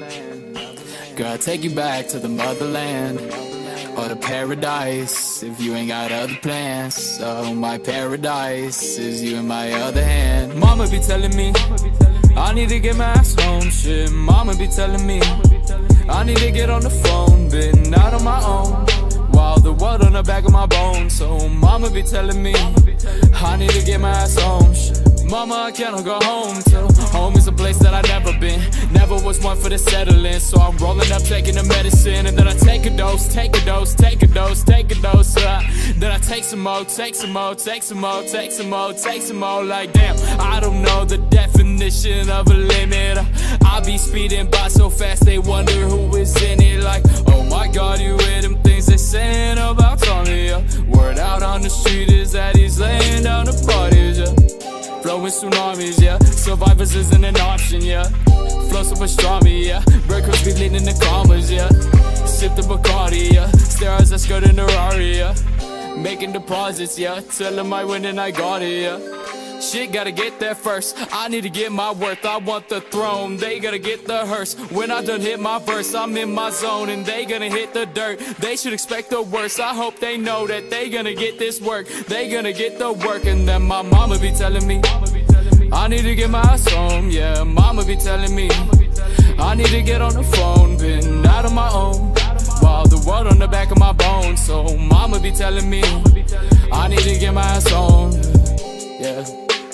Speaker 1: Girl, I'll take you back to the motherland, or the paradise, if you ain't got other plans. So my paradise is you in my other hand. Mama be telling me I need to get my ass home, shit. Mama be telling me I need to get on the phone, been out on my own, while the world on the back of my bones. So mama be telling me I need to get my ass home, shit. Mama, I cannot go home till home is a place that I never been. Never was one for the settling, so I'm rolling up, taking the medicine. And then I take a dose, take a dose, take a dose, take a dose uh, Then I take some more, take some more, take some more, take some more, take some more. Like damn, I don't know the definition of a limit. I be speeding by so fast, they wonder who is in it. Like, oh my god, you hear them things they saying about Tommy, yeah. Word out on the street is that he's laying down the parties, yeah. Flowing tsunamis, yeah. Survivors isn't an option, yeah. Flow so pastrami, yeah. Breakers be leading the commas, yeah. Sip the Bacardi, yeah. Stare as I skirt in the Rari, yeah. Making deposits, yeah. Tell them I win and I got it, yeah. Shit, gotta get there first. I need to get my worth. I want the throne. They gotta get the hearse. When I done hit my verse, I'm in my zone and they gonna hit the dirt. They should expect the worst. I hope they know that they gonna get this work. They gonna get the work. And then my mama be telling me I need to get my ass home. Yeah, mama be telling me I need to get on the phone. Been out on my own, while the world on the back of my bones. So mama be telling me I need to get my ass home. Yeah,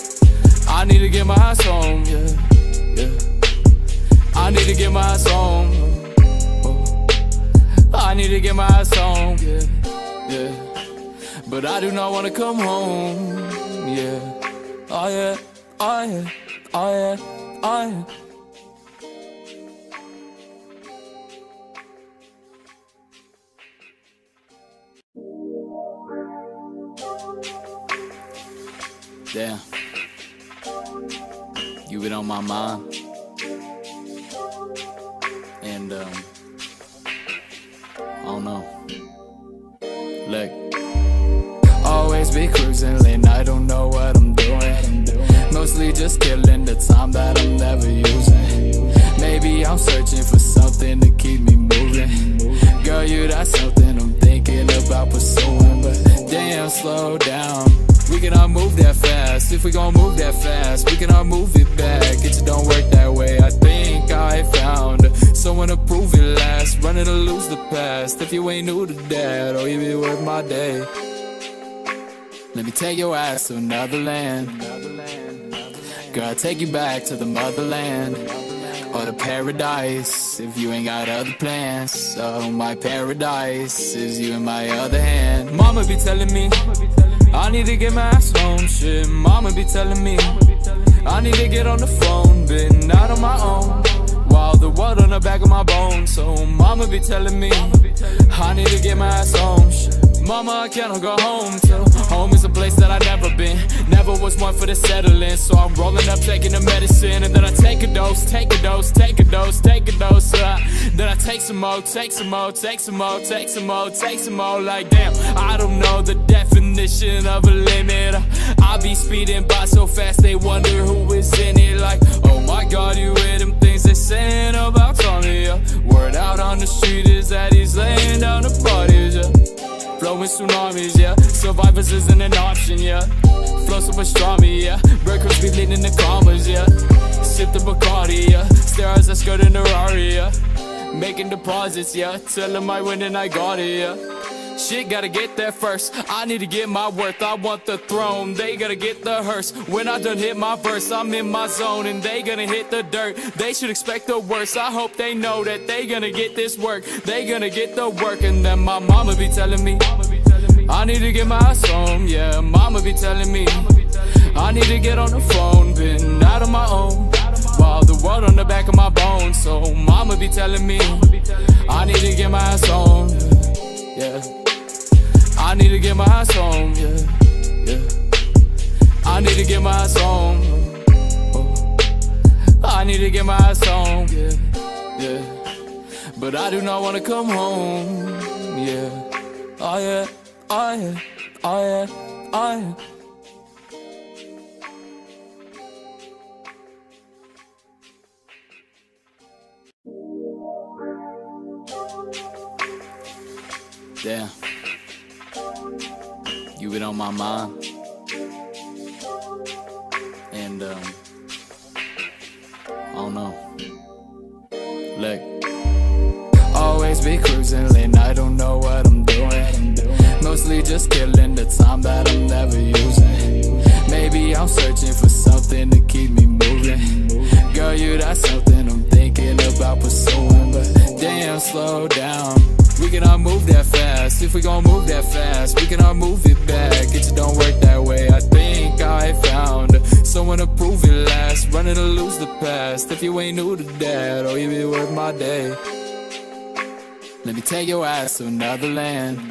Speaker 1: I need to get my ass home, yeah, yeah. I need to get my ass home. Oh. I need to get my ass home, yeah, yeah. But I do not wanna come home, yeah. Oh yeah, oh yeah, oh yeah, oh yeah. Damn, you been on my mind, and um, I don't know. Look, always be cruising late, I don't know what I'm doing. Mostly just killing the time that I'm never using. Maybe I'm searching for something to keep me moving. Girl, you that something I'm thinking about pursuing. But damn, slow down. We cannot move that fast. If we gon' move that fast, we cannot move it back. It just don't work that way. I think I found someone to prove it last. Running to lose the past. If you ain't new to that, or you be worth my day. Let me take your ass to another land. Girl, I'll take you back to the motherland, or the paradise, if you ain't got other plans. So my paradise is you in my other hand. Mama be telling me I need to get my ass home, shit. Mama be telling me I need to get on the phone. Been out on my own, while the world on the back of my bones. So mama be telling me I need to get my ass home, shit. Mama, I cannot go home till home is a place that I never been. Never was one for the settling, so I'm rolling up, taking the medicine. And then I take a dose, take a dose, take a dose, take a dose uh, Then I take some more, take some more, take some more, take some more, take some more. Like damn, I don't know the definition of a limit. I be speeding by so fast, they wonder who is in it. Like, oh my god, you hear them things they saying about Tommy, yeah. Word Survivors isn't an option, yeah. Flow so pastrami, yeah. Breadcrumbs be leading the commas, yeah. Sip the Bacardi, yeah. Stare as I skirt in the Rari, yeah. Making deposits, yeah. Tell them I win and I got it, yeah. Shit, gotta get there first. I need to get my worth. I want the throne. They gotta get the hearse. When I done hit my verse, I'm in my zone and they gonna hit the dirt. They should expect the worst. I hope they know that they gonna get this work. They gonna get the work. And then my mama be telling me I need to get my ass home. Yeah, mama be telling me I need to get on the phone. Been out on my own while the world on the back of my bones. So mama be telling me I need to get my ass home. Yeah, I need to get my ass home, yeah, yeah. I need to get my ass home. Oh. I need to get my ass home, yeah, yeah. But I do not wanna come home, yeah. Oh yeah, oh yeah, oh yeah, oh yeah. Damn, you been on my mind, and um, I don't know. Look, always be cruising late, I don't know what I'm doing. Mostly just killing the time that I'm never using. Maybe I'm searching for something to keep me moving. Girl, you that something I'm thinking about pursuing, but damn, slow down. We cannot move that fast. If we gon' move that fast, we cannot move it back. It just don't work that way. I think I found someone to prove it last. Running to lose the past. If you ain't new to that, oh, you be worth my day. Let me take your ass to another land.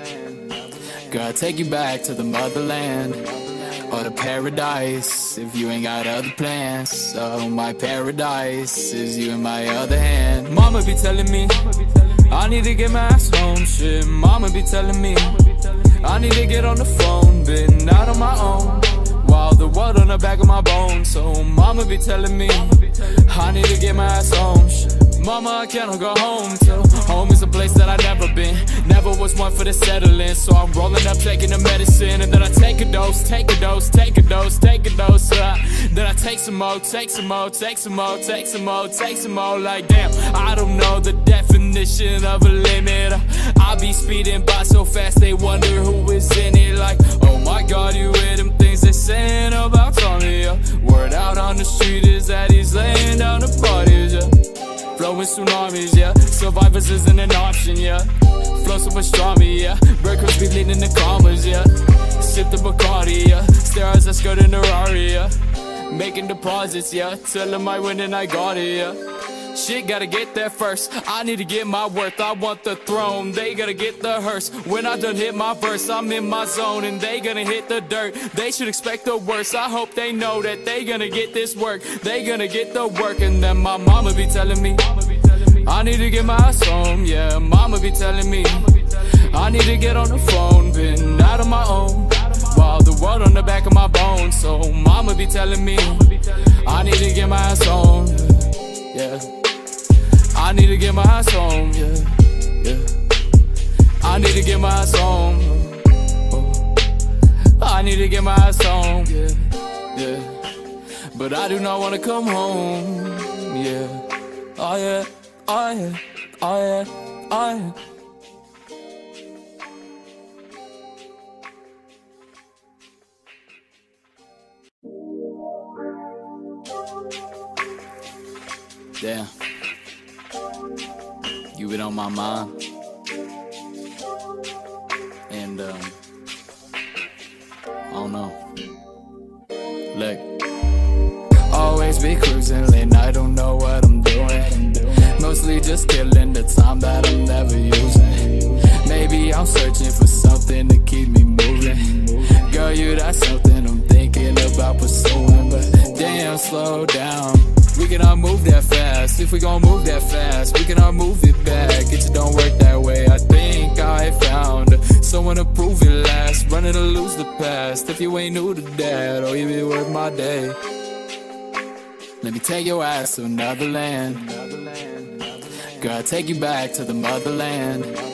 Speaker 1: Girl, I'll take you back to the motherland or the paradise. If you ain't got other plans, so my paradise is you in my other hand. Mama be telling me I need to get my ass home, shit. Mama be telling me I need to get on the phone. Been out on my own while the world on the back of my bones. So mama be telling me I need to get my ass home, shit. Mama, I cannot go home till home is a place that I never been. Never was one for the settling, so I'm rolling up taking the medicine. And then I take a dose, take a dose, take a dose, take a dose uh, Then I take some more, take some more, take some more, take some more, take some more. Like damn, I don't know the definition of a limit. I be speeding by so fast they wonder who is in it. Like, oh my god, you hear them things they saying about Tommy, yeah. Word out on the street is that he's laying down the parties, yeah. Flowing tsunamis, yeah. Survivors isn't an option, yeah. Flow so pastrami, yeah. Breadcrumbs be leading the commas, yeah. Sip the Bacardi, yeah. Stare as I skirt in the Rari, yeah. Making deposits, yeah. Tell them I win and I got it, yeah. Shit, gotta get there first. I need to get my worth. I want the throne. They gotta get the hearse. When I done hit my verse, I'm in my zone and they gonna hit the dirt. They should expect the worst. I hope they know that they gonna get this work. They gonna get the work. And then my mama be telling me I need to get my ass home. Yeah, mama be telling me I need to get on the phone. Been out on my own while the world on the back of my bones. So mama be telling me I need to get my ass home. Yeah, I need to get my ass home, yeah, yeah. I need to get my ass home. Oh. I need to get my ass home, yeah, yeah. But I do not wanna come home, yeah. Oh yeah, oh yeah, oh yeah, oh yeah. Damn, you been on my mind, and um, I don't know. Look, always be cruising late, I don't know what I'm doing. Mostly just killing the time that I'm never using. Maybe I'm searching for something to keep me moving. Girl, you that something I'm thinking about pursuing, but damn, slow down. We cannot move that fast. If we gon' move that fast, we cannot move it back. It just don't work that way. I think I found someone to prove it last. Running to lose the past. If you ain't new to that, oh, you be worth my day. Let me take your ass to another land. Girl, I'll take you back to the motherland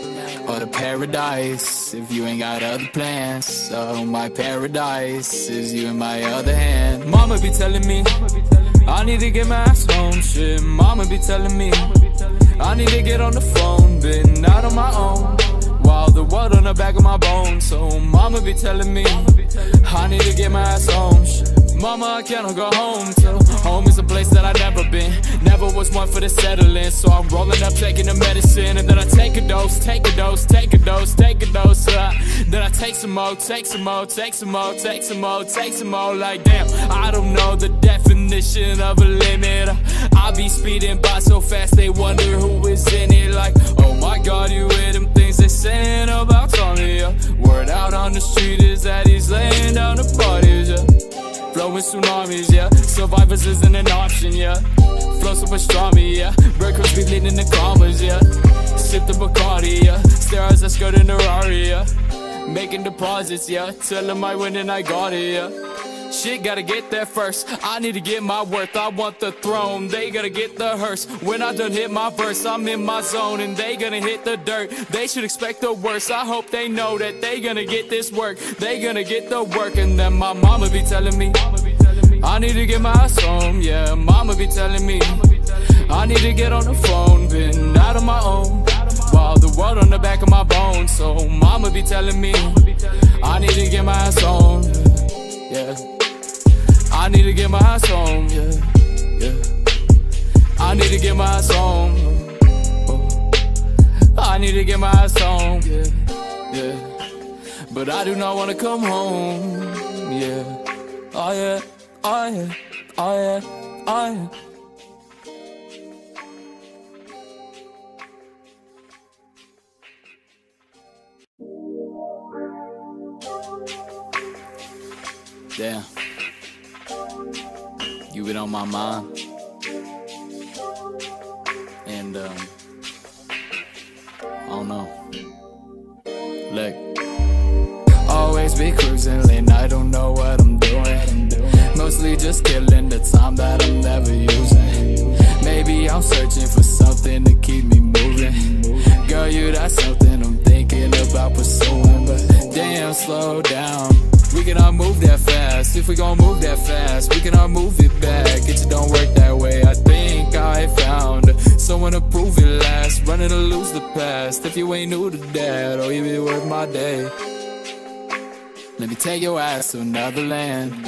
Speaker 1: or to paradise if you ain't got other plans. So my paradise is you in my other hand. Mama be telling me I need to get my ass home. Shit, mama be telling me I need to get on the phone. Been out on my own while the world on the back of my bones. So mama be telling me I need to get my ass home. Shit, mama, I cannot go home till home is a place that I've never been. Never was one for the settling, so I'm rolling up taking the medicine. And then I take a dose, take a dose, take a dose, take a dose uh, Then I take some more, take some more, take some more, take some more, take some more. Like damn, I don't know the definition of a limit. I be speeding by so fast they wonder who is in it. Like oh my god, you hear them things they saying about Tommy, yeah. Word out on the street is that he's laying down the parties, yeah. Flowing tsunamis, yeah. Survivors isn't an option, yeah. Flow so pastrami, yeah. Breakers be leading the commas, yeah. Sip the Bacardi, yeah. Stare as I skirt in the Rari, yeah. Making deposits, yeah. Tell them I win and I got it, yeah. Shit, gotta get there first. I need to get my worth. I want the throne. They gotta get the hearse. When I done hit my verse, I'm in my zone and they gonna hit the dirt. They should expect the worst. I hope they know that they gonna get this work. They gonna get the work. And then my mama be telling me I need to get my ass home. Yeah, mama be telling me I need to get on the phone. Been out on my own while the world on the back of my bones. So mama be telling me I need to get my ass home. Yeah, I need to get my ass home, yeah, yeah. I need to get my ass home. Oh. I need to get my ass home, yeah, yeah. But I do not wanna come home, yeah. Oh yeah, oh yeah, oh yeah, oh yeah. Damn, you been on my mind, and um, I don't know. Look, always be cruising late, I don't know what I'm doing. Mostly just killing the time that I'm never using. Maybe I'm searching for something to keep me moving. Girl, you that something I'm thinking about pursuing, but damn, slow down. We cannot move that fast. If we gon' move that fast, we cannot move it back. It just don't work that way. I think I found someone to prove it last. Running to lose the past. If you ain't new to that, oh, you be worth my day. Let me take your ass to another land.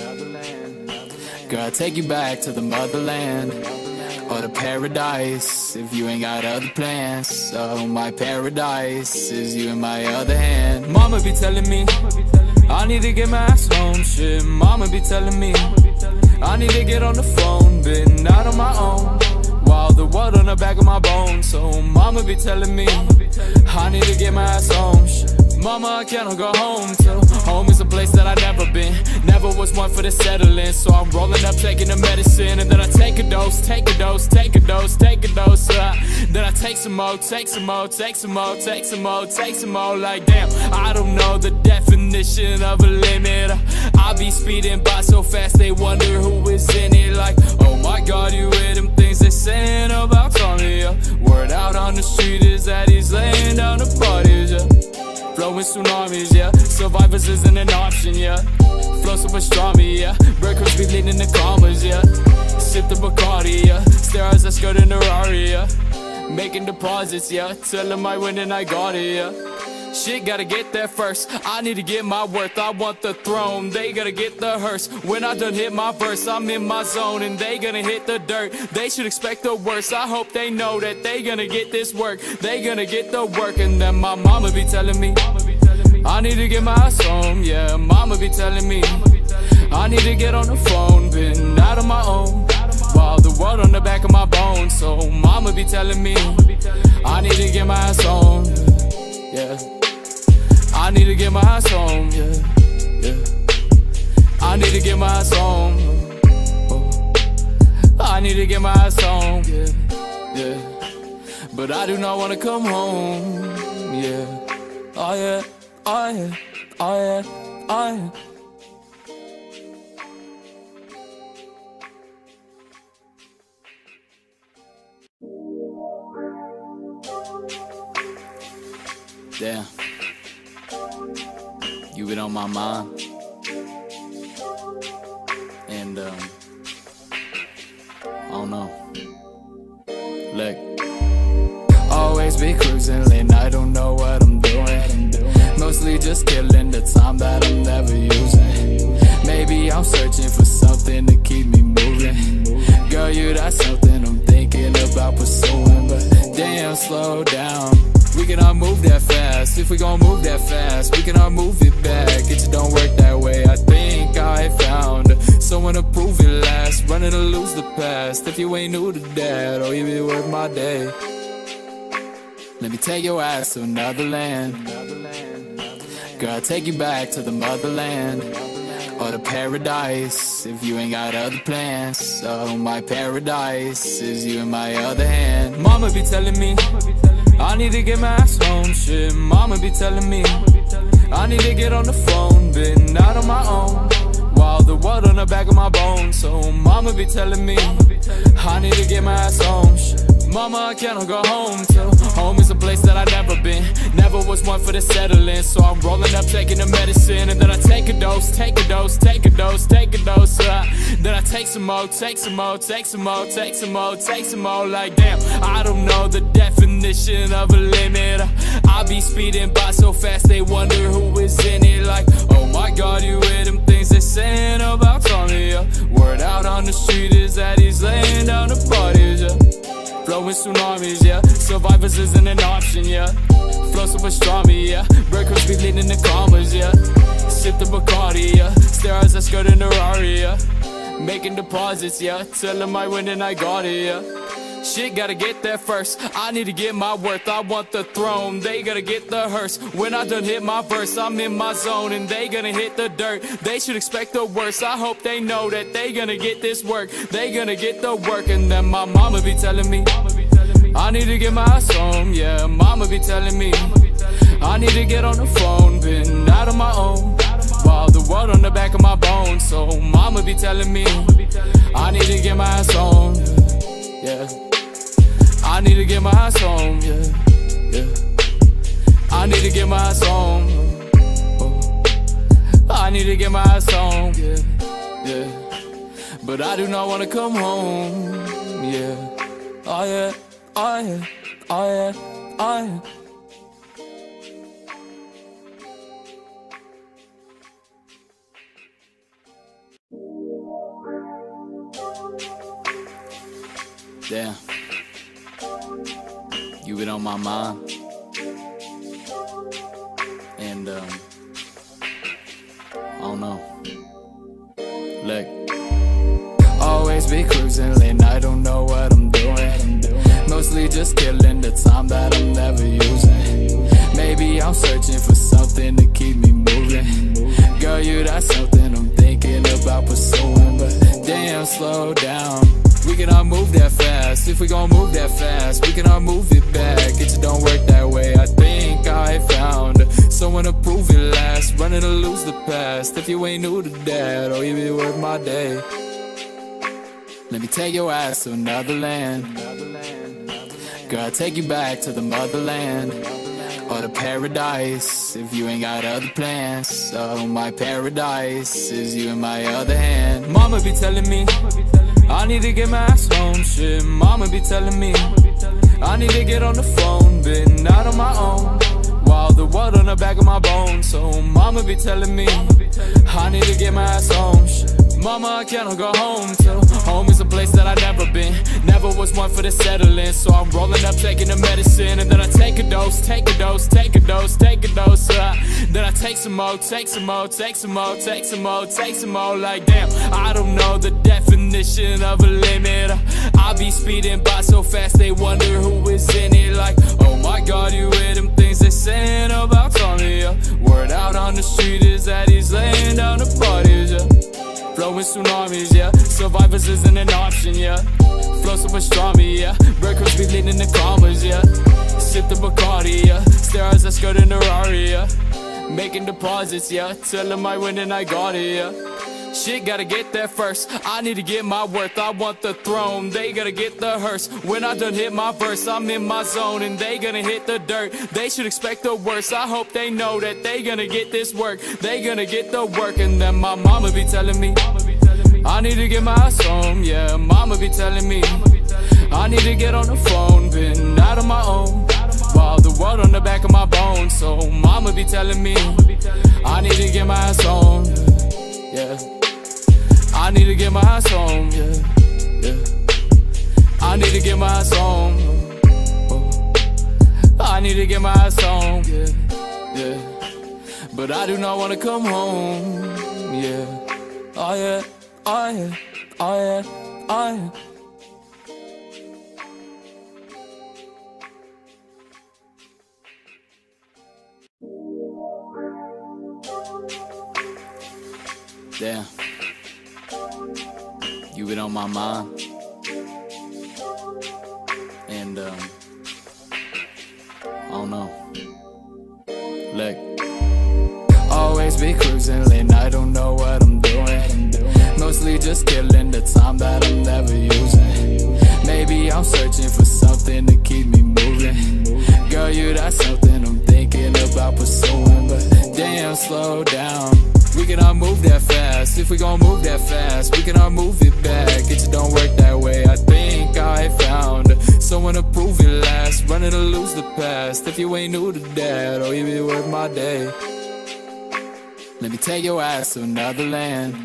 Speaker 1: Girl, I'll take you back to the motherland or to paradise if you ain't got other plans. So my paradise is you in my other hand. Mama be telling me I need to get my ass home. Shit, mama be telling me I need to get on the phone. Been out on my own while the world on the back of my bones. So mama be telling me I need to get my ass home. Shit, mama, I cannot go home till home is a place that I've never been. Never was one for the settling, so I'm rolling up taking the medicine. And then I take a dose, take a dose, take a dose, take a dose uh, Then I take some more, take some more, take some more, take some more, take some more. Like damn, I don't know the definition of a limit. I be speeding by so fast they wonder who is in it. Like oh my god, you hear them things they saying about Tommy, yeah. Word out on the street is that he's laying down the parties, yeah. Flowing tsunamis, yeah. Survivors isn't an option, yeah. Flow so pastrami, yeah. Breakers be leading the commas, yeah. Sip the Bacardi, yeah. Stare as I skirt in the Rari, yeah. Making deposits, yeah. Tell them I win and I got it, yeah. Shit, gotta get there first. I need to get my worth. I want the throne. They gotta get the hearse. When I done hit my verse, I'm in my zone and they gonna hit the dirt. They should expect the worst. I hope they know that they gonna get this work. They gonna get the work. And then my mama be telling me I need to get my ass home. Yeah, mama be telling me I need to get on the phone. Been out on my own while the world on the back of my bones. So mama be telling me I need to get my ass home. Yeah, I need to get my ass home, yeah, yeah. I need to get my ass home. Oh. I need to get my ass home, yeah, yeah. But I do not wanna come home, yeah. Oh yeah, oh yeah, oh yeah, oh yeah. Damn, you been on my mind, and um, I don't know. Look, always be cruising late, I don't know what I'm doing. Mostly just killing the time that I'm never using. Maybe I'm searching for something to keep me moving. Girl, you that something I'm thinking about pursuing. But damn, slow down, we cannot move that fast. If we gon' move that fast, we cannot move it back. It just don't work that way. I think I found someone to prove it last. Running to lose the past. If you ain't new to that, or you be worth my day. Let me take your ass to another land. Girl, I'll take you back to the motherland, or the paradise, if you ain't got other plans. So my paradise is you in my other hand. Mama be telling me I need to get my ass home, shit. Mama be telling me I need to get on the phone, been out on my own, while the world on the back of my bones. So mama be telling me I need to get my ass home, shit. Mama, I cannot go home till home is a place that I've never been. Never was one for the settling, so I'm rolling up, taking the medicine. And then I take a dose, take a dose, take a dose, take a dose uh, Then I take some more, take some more, take some more, take some more, take some more. Like damn, I don't know the definition of a limit. I be speeding by so fast, they wonder who is in it. Like, oh my god, you hear them things they saying about Tommy, yeah. Word out on the street is that he's laying down the parties, yeah. Flowing tsunamis, yeah. Survivors isn't an option, yeah. Flow so pastrami, yeah. Breakers be leading the commas, yeah. Sip the Bacardi, yeah. Stare as I skirt in the Rari, yeah. Making deposits, yeah. Tell them I win and I got it, yeah. Shit, gotta get there first. I need to get my worth. I want the throne. They gotta get the hearse. When I done hit my verse, I'm in my zone and they gonna hit the dirt. They should expect the worst. I hope they know that they gonna get this work. They gonna get the work. And then my mama be telling me I need to get my ass home, yeah. Mama be telling me I need to get on the phone. Been out on my own, while the world on the back of my bones. So mama be telling me I need to get my ass home, yeah. I need to get my ass home, yeah, yeah. I need to get my ass home, oh. I need to get my ass home, yeah, yeah. But I do not wanna come home, yeah. Oh yeah, oh yeah, oh yeah, oh yeah. Damn, you been on my mind, and um, I don't know. Look, always be cruising late, I don't know what I'm doing. Mostly just killing the time that I'm never using. Maybe I'm searching for something to keep me moving. Girl, you that something I'm thinking about pursuing. But damn, slow down, we cannot move that fast. If we gon' move that fast, we cannot move it back. It just don't work that way. I think I found someone to prove it last. Running to lose the past. If you ain't new to that, or you be worth my day. Let me take your ass to another land. Girl, I'll take you back to the motherland, or the paradise, if you ain't got other plans. So my paradise is you in my other hand. Mama be telling me I need to get my ass home, shit. Mama be telling me I need to get on the phone. Been out on my own, while the world on the back of my bones. So mama be telling me I need to get my ass home, shit. Mama, I cannot go home till home is a place that I've never been. Never was one for the settling, so I'm rolling up, taking the medicine. And then I take a dose, take a dose, take a dose, take a dose uh, Then I take some more, take some more, take some more, take some more, take some more. Like damn, I don't know the definition of a limit. I be speeding by so fast, they wonder who is in it. Like, oh my god, you hear them things they saying about Tommy, yeah. Word out on the street is that he's laying down the parties, yeah. Flowing tsunamis, yeah. Survivors isn't an option, yeah. Flow so pastrami, yeah. Breakers be leading the commas, yeah. Sip the Bacardi, yeah. Stare as I skirt in the Rari, yeah. Making deposits, yeah. Tell them I win and I got it, yeah. Shit, gotta get there first. I need to get my worth. I want the throne. They gotta get the hearse. When I done hit my verse, I'm in my zone and they gonna hit the dirt. They should expect the worst. I hope they know that they gonna get this work. They gonna get the work. And then my mama be telling me I need to get my ass home. Yeah, mama be telling me I need to get on the phone. Been out on my own while the world on the back of my bones. So mama be telling me I need to get my ass home. Yeah, I need to get my ass home. Yeah, yeah, I need to get my ass home. Oh, I need to get my ass home. Yeah, yeah, but I do not wanna come home. Yeah, oh yeah, oh yeah, oh yeah, oh yeah. Damn, you been on my mind, and um, I don't know. Look, always be cruising late, I don't know what I'm doing. Mostly just killing the time that I'm never using. Maybe I'm searching for something to keep me moving. Girl, you that something I'm thinking about pursuing. But damn, slow down. We cannot move that fast. If we gon' move that fast, we cannot move it back. It just don't work that way. I think I found someone to prove it last. Running to lose the past. If you ain't new to that, or you be worth my day. Let me take your ass to another land.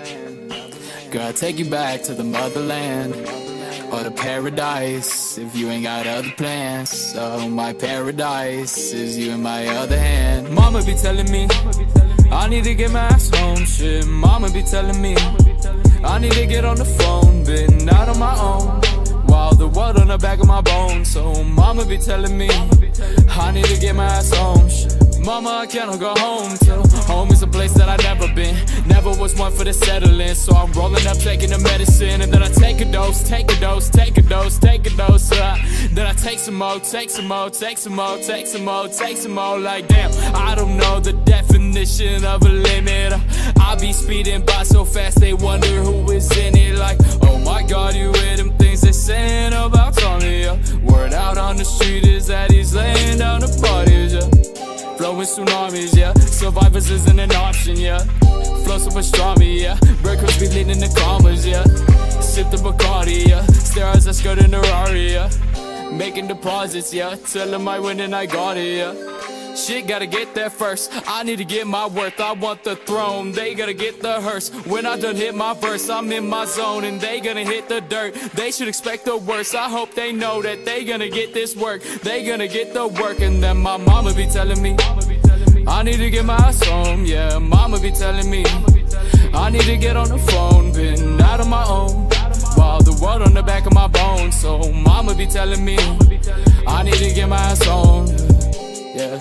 Speaker 1: Girl, I'll take you back to the motherland, or the paradise, if you ain't got other plans. So my paradise is you in my other hand. Mama be telling me I need to get my ass home. Shit, mama be telling me I need to get on the phone. Been out on my own while the world on the back of my bones. So mama be telling me I need to get my ass home. Shit, mama, I cannot go home till home is a place that I've never been. Never was one for the settling. So I'm rolling up, taking the medicine, and then I take a dose, take a dose, take a dose, take a dose. uh, Then I take some more, take some more, take some more, take some more, take some more. Like damn, I don't know the definition of a limit. I be speeding by so fast they wonder who is in it. Like, oh my god, you hear them things they saying about Tommy, yeah. Word out on the street is that he's laying down the parties, yeah. Flowing tsunamis, yeah. Survivors isn't an option, yeah. Flow so pastrami, yeah. Breakers be leading the commas, yeah. Sip the Bacardi, yeah. Stare as I skirt in the Rari, yeah. Making deposits, yeah. Tell them I win and I got it, yeah. Shit, gotta get there first. I need to get my worth. I want the throne. They gotta get the hearse. When I done hit my verse, I'm in my zone and they gonna hit the dirt. They should expect the worst. I hope they know that they gonna get this work. They gonna get the work. And then my mama be telling me I need to get my ass home. Yeah, mama be telling me I need to get on the phone. Been out on my own while the world on the back of my bones. So mama be telling me I need to get my ass home. Yeah,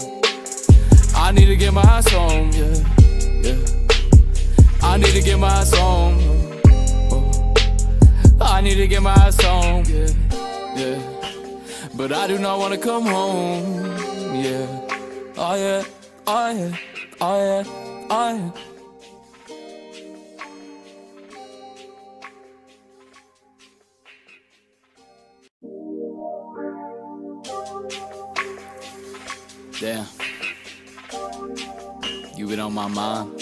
Speaker 1: I need to get my ass home. Yeah, yeah, I need to get my ass home. Oh, I need to get my ass home. Yeah, yeah, but I do not wanna come home. Yeah, oh yeah, oh yeah, oh yeah, oh yeah. Damn, you been on my mind,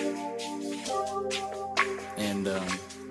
Speaker 1: and um,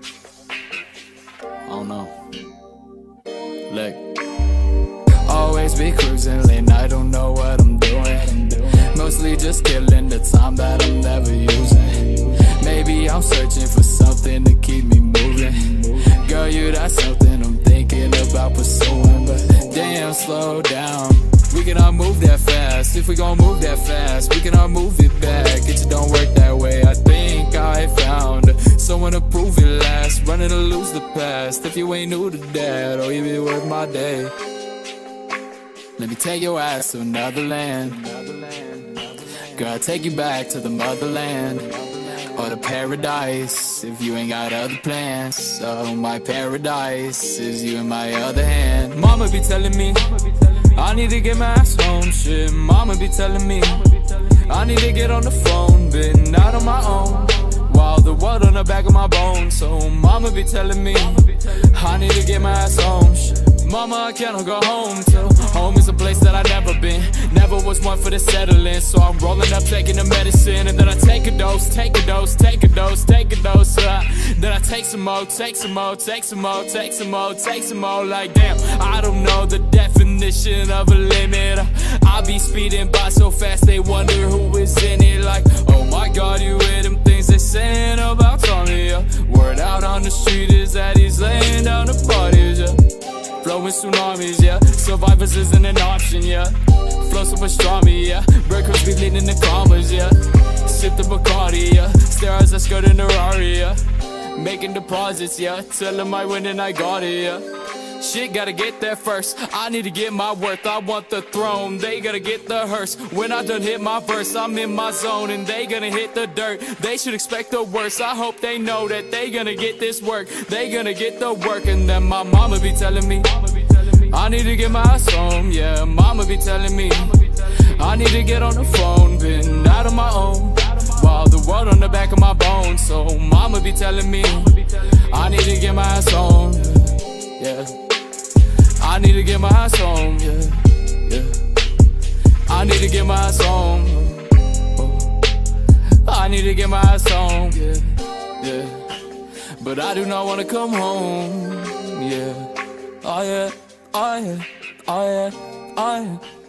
Speaker 1: I don't know. Look, always be cruising late, I don't know what I'm doing. Mostly just killing the time that I'm never using. Maybe I'm searching for something to keep me moving. Girl, you that something I'm thinking about pursuing. But damn, slow down. We cannot move that fast. If we gon' move that fast, we cannot move it back. It just don't work that way. I think I found someone to prove it last. Running to lose the past. If you ain't new to that, or you be worth my day. Let me take your ass to another land. Girl, I'll take you back to the motherland, or the paradise, if you ain't got other plans. So my paradise is you in my other hand. Mama be telling me I need to get my ass home. Shit, mama be telling me I need to get on the phone. Been out on my own while the world on the back of my bones. So mama be telling me I need to get my ass home. Shit. Mama, I cannot go home till home is a place that I never been. Never was one for the settling, so I'm rolling up taking the medicine. And then I take a dose, take a dose, take a dose, take a dose uh, Then I take some more, take some more, take some more, take some more, take some more. Like damn, I don't know the definition of a limit. I be speeding by so fast they wonder who is in it. Like oh my god, you hear them things they saying about Tommy, yeah. Word out on the street is that he's laying down the parties, yeah. Flowing tsunamis, yeah. Survivors isn't an option, yeah. Flow so pastrami, yeah. Breakers be leading the commas, yeah. Sip the Bacardi, yeah. Stare as I skirt in the Rari, yeah. Making deposits, yeah. Tell them I win and I got it, yeah. Shit, gotta get there first. I need to get my worth. I want the throne. They gotta get the hearse. When I done hit my verse, I'm in my zone and they gonna hit the dirt. They should expect the worst. I hope they know that they gonna get this work. They gonna get the work. And then my mama be telling me I need to get my ass home. Yeah, mama be telling me I need to get on the phone. Been out on my own while the world on the back of my bones. So mama be telling me I need to get my ass home. Yeah, I need to get my ass home, yeah, yeah. I need to get my ass home. Oh. I need to get my ass home, yeah, yeah. But I do not wanna come home, yeah. Oh yeah, oh yeah, oh yeah, oh yeah.